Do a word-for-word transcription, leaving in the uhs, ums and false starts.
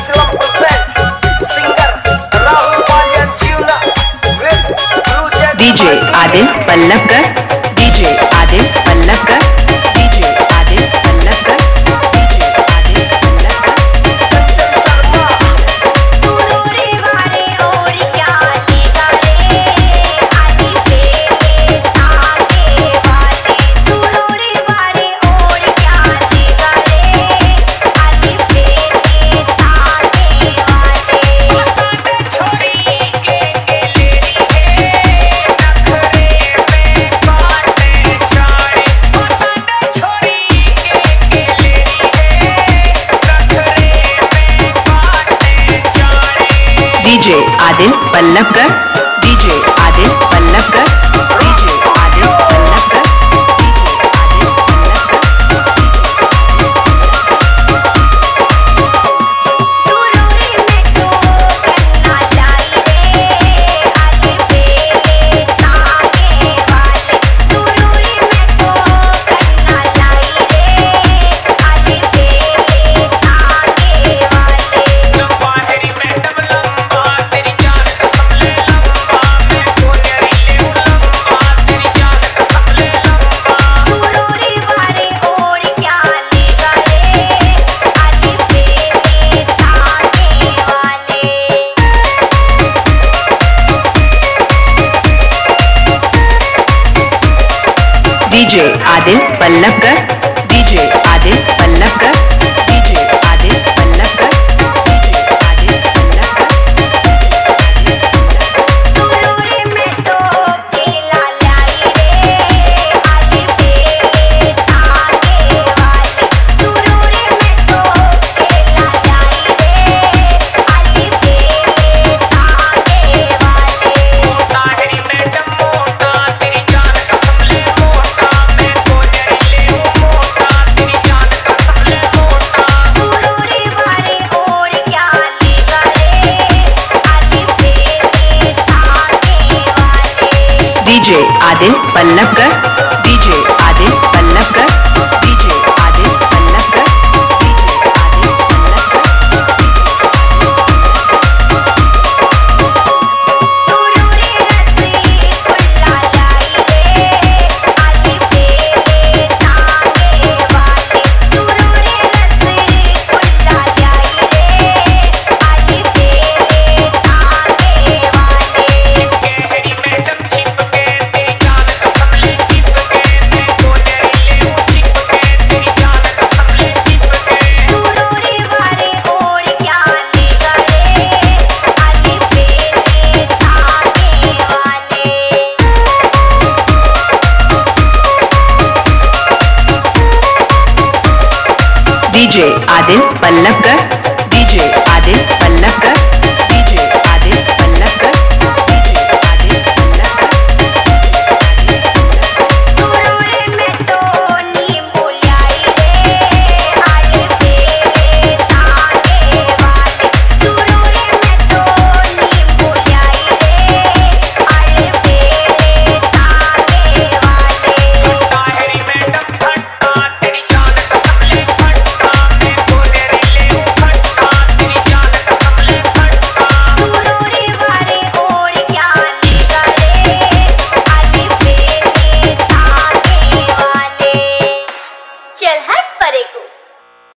DJ Adil Pallavkar, DJ Adil Pallavkar, DJ Adil Pallavkar, DJ Adil Pallavkar. तुरोरे वाले और क्या देगा रे, आली पेले तागे वाले। तुरोरे वाले और क्या देगा रे, आली पेले तागे वाले। छोड़ी के गेलेरी है नखरे में बाटे चाड़े। छोड़ी के गेलेरी है नखरे में बाटे चाड़े। DJ Adil Pallavkar, DJ Adil Pallavkar, DJ Adil Pallavkar, DJ Adil Pallavkar. तुरोरे में तो करना लाई रे, आली पेले तागे वाले। तुरोरे में तो करना लाई रे, आली पेले तागे वाले। बाहरी मैडम लंबा तेरी जान कसम ले लंबा, मैं कोनेरी ले लंबा तेरी जान कसम ले लंबा। तुरोरे वाले और क्या लेगा रे, आली पेले तागे वाले। DJ Adil Pallavkar, DJ Adil Pallavkar, DJ Adil Pallavkar, DJ Adil Pallavkar. तुरोरे में तो केला लाई रे, आली पेले तागे वाले। तुरोरे में तो केला लाई रे, आली पेले तागे वाले। बाहरी मैडम मोटा तेरी जान कसम ले मोटा, मैं कोनेरी ले मोटा तेरी जान कसम ले मोटा। तुरोरे वाले और क्या लेगा रे, आली पेले तागे वाले। DJ Adil Pallavkar, DJ Adil Pallavkar, DJ Adil Pallavkar, DJ Adil Pallavkar. तुरोरे रसगुल्ला लाई रे, आली पेले तागे वाले। तुरोरे रसगुल्ला लाई रे, आली पेले तागे वाले। गहरी मैडम चिपके तेरी जान कसम ले चिपके, मैं कोनेरी ले चिपके तेरी जान कसम ले चिपके। तुरोरे वाले और क्या लेगा रे, आली पेले तागे वाले। DJ Adil Pallavkar, DJ Adil पल्लवकर।